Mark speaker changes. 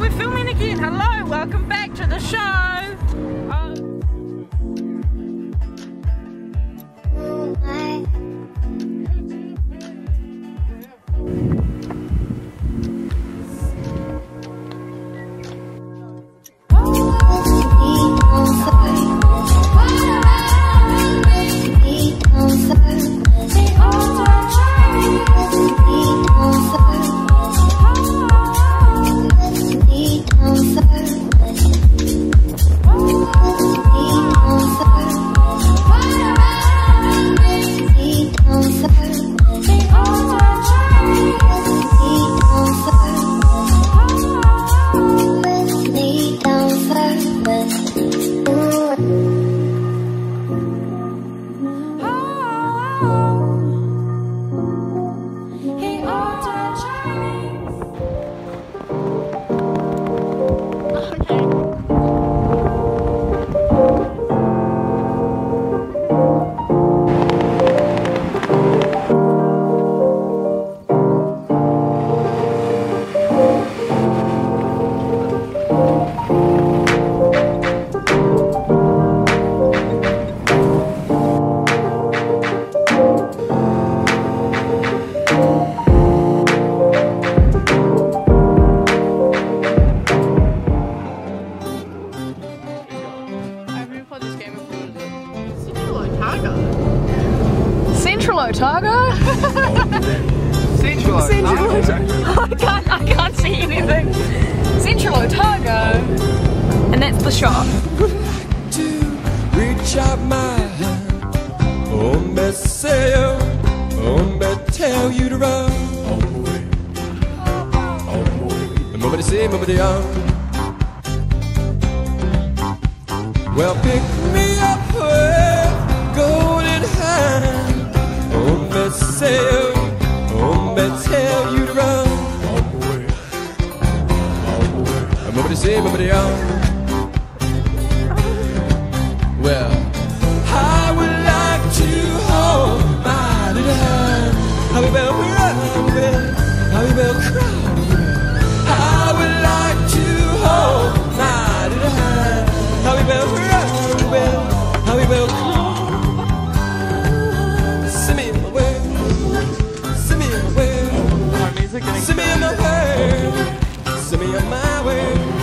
Speaker 1: we're filming again. Hello, welcome back to the show. Central Otago?
Speaker 2: Central Otago.
Speaker 1: I can't see anything. Central Otago, and that's the shop.
Speaker 3: To reach out my hand, oh, me say, oh, me tell you to run. Nobody say, nobody young. Well, pick me up with golden hand. Oh, me say, oh, me tell you to run. Nobody say, nobody young. Well, I would like to hold my little hand. How we will run, how we will cry. I would like to hold my little hand. How we will run, how we will cry. Send me away, send me away, send me on my way, send me on my way.